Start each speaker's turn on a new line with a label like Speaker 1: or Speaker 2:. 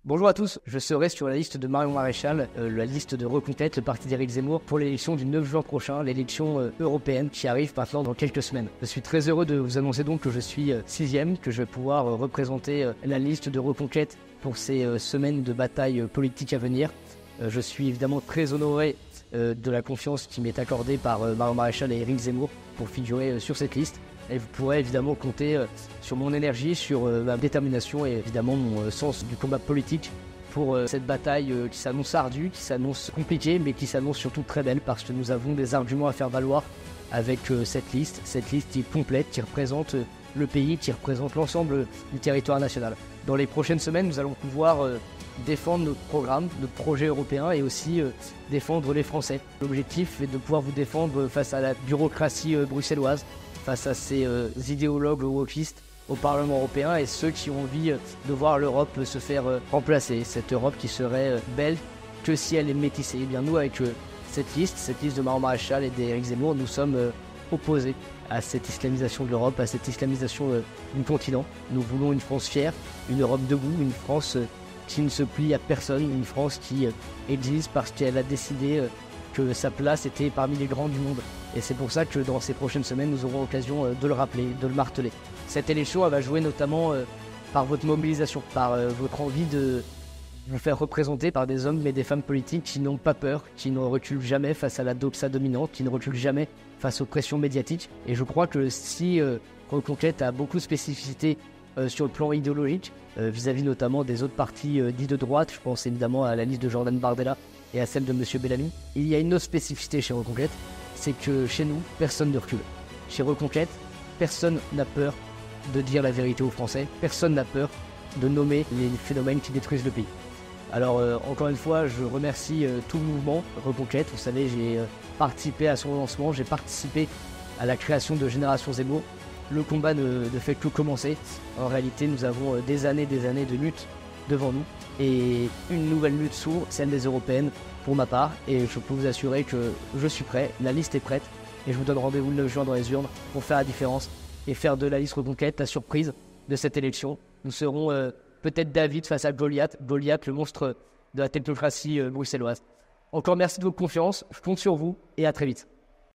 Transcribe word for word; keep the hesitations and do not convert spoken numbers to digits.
Speaker 1: Bonjour à tous, je serai sur la liste de Marion Maréchal, euh, la liste de Reconquête, le parti d'Éric Zemmour, pour l'élection du neuf juin prochain, l'élection euh, européenne qui arrive maintenant dans quelques semaines. Je suis très heureux de vous annoncer donc que je suis euh, sixième, que je vais pouvoir euh, représenter euh, la liste de Reconquête pour ces euh, semaines de bataille euh, politique à venir. Euh, je suis évidemment très honoré euh, de la confiance qui m'est accordée par euh, Marion Maréchal et Éric Zemmour pour figurer euh, sur cette liste. Et vous pourrez évidemment compter euh, sur mon énergie, sur euh, ma détermination et évidemment mon euh, sens du combat politique pour euh, cette bataille euh, qui s'annonce ardue, qui s'annonce compliquée, mais qui s'annonce surtout très belle parce que nous avons des arguments à faire valoir avec euh, cette liste, cette liste qui est complète, qui représente euh, le pays, qui représente l'ensemble du territoire national. Dans les prochaines semaines, nous allons pouvoir euh, défendre notre programme, notre projet européen et aussi euh, défendre les Français. L'objectif est de pouvoir vous défendre face à la bureaucratie euh, bruxelloise, face à ces euh, idéologues wokistes au Parlement européen et ceux qui ont envie euh, de voir l'Europe euh, se faire euh, remplacer. Cette Europe qui serait euh, belle que si elle est métissée. Et bien nous, avec euh, cette liste, cette liste de Marion Maréchal et d'Éric Zemmour, nous sommes euh, opposés à cette islamisation de l'Europe, à cette islamisation euh, du continent. Nous voulons une France fière, une Europe debout, une France euh, qui ne se plie à personne, une France qui euh, existe parce qu'elle a décidé euh, que sa place était parmi les grands du monde. Et c'est pour ça que dans ces prochaines semaines, nous aurons l'occasion euh, de le rappeler, de le marteler. Cette élection, elle va jouer notamment euh, par votre mobilisation, par euh, votre envie de vous faire représenter par des hommes et des femmes politiques qui n'ont pas peur, qui ne reculent jamais face à la doxa dominante, qui ne reculent jamais face aux pressions médiatiques. Et je crois que si euh, Reconquête a beaucoup de spécificités euh, sur le plan idéologique, euh, vis-à-vis notamment des autres partis euh, dits de droite, je pense évidemment à la liste de Jordan Bardella et à celle de M. Bellamy, il y a une autre spécificité chez Reconquête, c'est que chez nous, personne ne recule. Chez Reconquête, personne n'a peur de dire la vérité aux Français, personne n'a peur de nommer les phénomènes qui détruisent le pays. Alors euh, encore une fois, je remercie euh, tout le mouvement Reconquête. Vous savez, j'ai euh, participé à son lancement, j'ai participé à la création de Génération Zemmour. Le combat ne, ne fait que commencer. En réalité, nous avons euh, des années des années de lutte devant nous et une nouvelle lutte s'ouvre, celle des européennes pour ma part, et je peux vous assurer que je suis prêt, la liste est prête et je vous donne rendez-vous le neuf juin dans les urnes pour faire la différence et faire de la liste Reconquête la surprise de cette élection. Nous serons euh, peut-être David face à Goliath, Goliath le monstre de la technocratie euh, bruxelloise. Encore merci de votre confiance, je compte sur vous et à très vite.